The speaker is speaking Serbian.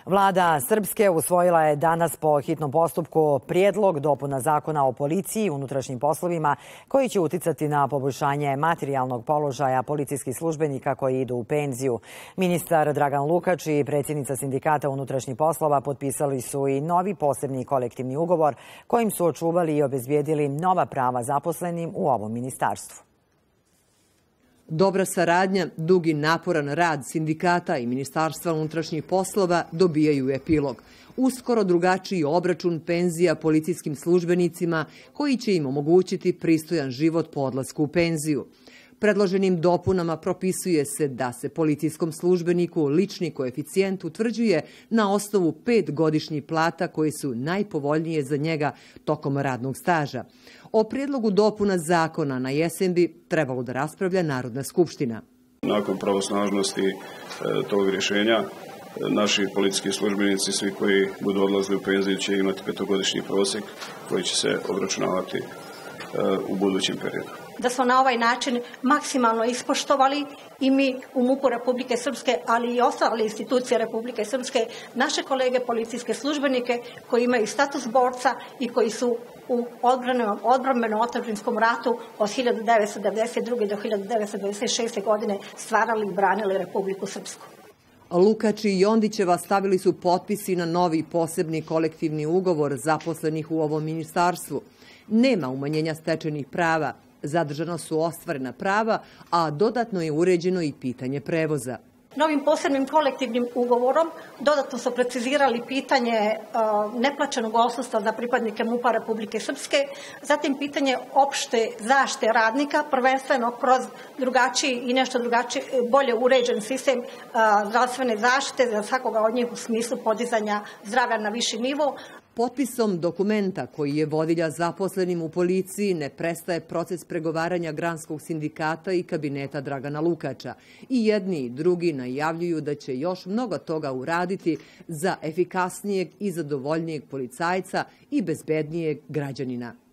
Vlada Srpske usvojila je danas po hitnom postupku prijedlog dopuna Zakona o policiji i unutrašnjim poslovima koji će uticati na poboljšanje materijalnog položaja policijskih službenika koji idu u penziju. Ministar Dragan Lukač i predsjednica Sindikata unutrašnjih poslova potpisali su i novi posebni kolektivni ugovor kojim su očuvali i obezbijedili nova prava zaposlenim u ovom ministarstvu. Dobra saradnja, dugi naporan rad sindikata i Ministarstva unutrašnjih poslova dobijaju epilog. Uskoro drugačiji obračun penzija policijskim službenicima koji će im omogućiti pristojan život po odlasku u penziju. Predloženim dopunama propisuje se da se policijskom službeniku lični koeficijent utvrđuje na osnovu 5 godišnjih plata koji su najpovoljnije za njega tokom radnog staža. O prijedlogu dopuna zakona na jesen bi trebalo da raspravlja Narodna skupština. Nakon pravosnažnosti tog rješenja, naši policijski službenici, svi koji budu odlazili u penziju, će imati 5-godišnji prosjek koji će se obračunavati u budućem periodu. Da smo na ovaj način maksimalno ispoštovali i mi u MUP-u Republike Srpske, ali i ostale institucije Republike Srpske, naše kolege policijske službenike koji imaju status borca i koji su u odbrambeno-otadžbinskom ratu od 1992. do 1996. godine stvarali i branili Republiku Srpsku. Lukač i Jondićeva stavili su potpisi na novi posebni kolektivni ugovor zaposlenih u ovom ministarstvu. Nema umanjenja stečenih prava, zadržana su ostvarena prava, a dodatno je uređeno i pitanje prevoza. Novim posebnim kolektivnim ugovorom dodatno su precizirali pitanje neplaćenog odsustva za pripadnike MUP-a Republike Srpske, zatim pitanje opšte zaštite radnika, prvenstveno kroz drugačiji i nešto drugačiji, bolje uređen sistem zdravstvene zaštite za svakoga od njih u smislu podizanja zdravlja na viši nivo. Potpisom dokumenta koji je vodilja zaposlenim u policiji ne prestaje proces pregovaranja granskog sindikata i kabineta Dragana Lukača. I jedni i drugi najavljuju da će još mnogo toga uraditi za efikasnijeg i zadovoljnijeg policajca i bezbednijeg građanina.